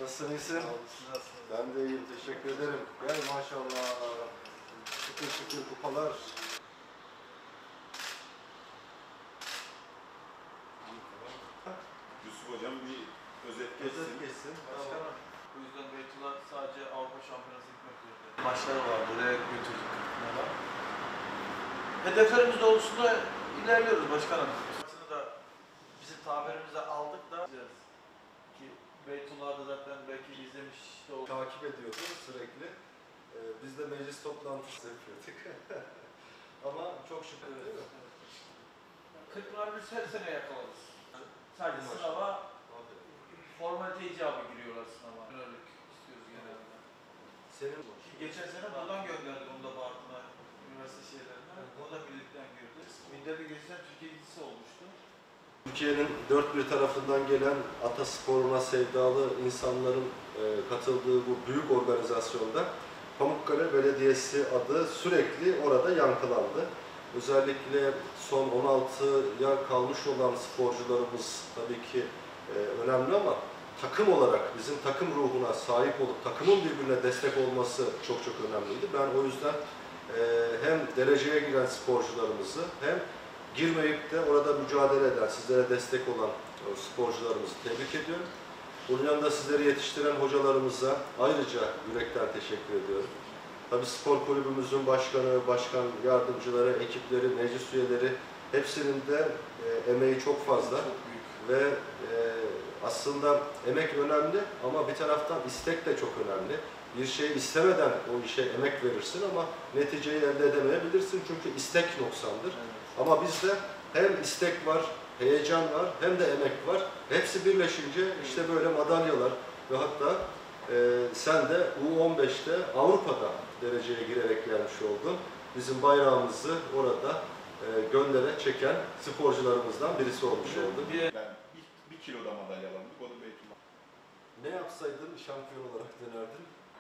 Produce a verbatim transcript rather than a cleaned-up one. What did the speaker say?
Nasılsın, iyisin? Sağ olun, siz nasılsınız? Ben de iyiyim, teşekkür ederim. Gel maşallah. Şıkır şıkır kupalar. Yusuf Hocam bir özet geçsin. Özet geçsin. Başkanım, bu yüzden Beytullah sadece Avrupa Şampiyonası gitmek üzere. Maçları var, buraya götürdük. Hedeflerimiz doğrultusunda ilerliyoruz başkanım. Maçını da bizim tabirimize aldık da ki Beytullah da zaten belki izlemiş de oldu. Takip ediyordu sürekli. Ee, biz de meclis toplantısı yapıyorduk. Ama çok şükür değil mi? kırk bir her sene yakalarız. Sadece Maşallah. sınava formalite icabı giriyorlar sınava. Önerilik istiyoruz genelde. Senin bu. Geçen sene buradan gönderdik onu da Bartın'a, üniversite şeylerine. Onu da birlikten girdi. Minde bir geçen Türkiye ikincisi olmuştu. Türkiye'nin dört bir tarafından gelen atasporuna sevdalı insanların e, katıldığı bu büyük organizasyonda Pamukkale Belediyesi adı sürekli orada yankılandı. Özellikle son on altıya kalmış olan sporcularımız tabii ki e, önemli ama takım olarak bizim takım ruhuna sahip olup takımın birbirine destek olması çok çok önemliydi. Ben o yüzden e, hem dereceye giren sporcularımızı hem girmeyip de orada mücadele eden, sizlere destek olan sporcularımızı tebrik ediyorum. Bunun yanında sizleri yetiştiren hocalarımıza ayrıca yürekten teşekkür ediyorum. Tabii spor kulübümüzün başkanı, başkan yardımcıları, ekipleri, meclis üyeleri hepsinin de e, emeği çok fazla. Çok büyük. Ve e, aslında emek önemli ama bir taraftan istek de çok önemli. Bir şeyi istemeden o işe emek verirsin ama neticeyi elde edemeyebilirsin çünkü istek noksandır. Evet. Ama bizde hem istek var, heyecan var, hem de emek var. Hepsi birleşince işte böyle madalyalar ve hatta e, sen de U on beşte Avrupa'da dereceye girerek gelmiş oldun. Bizim bayrağımızı orada e, göllere çeken sporcularımızdan birisi olmuş oldun. Bir, Ben bir, bir kiloda madalyalandık, o da Beytullah. Ne yapsaydın şampiyon olarak dönerdin?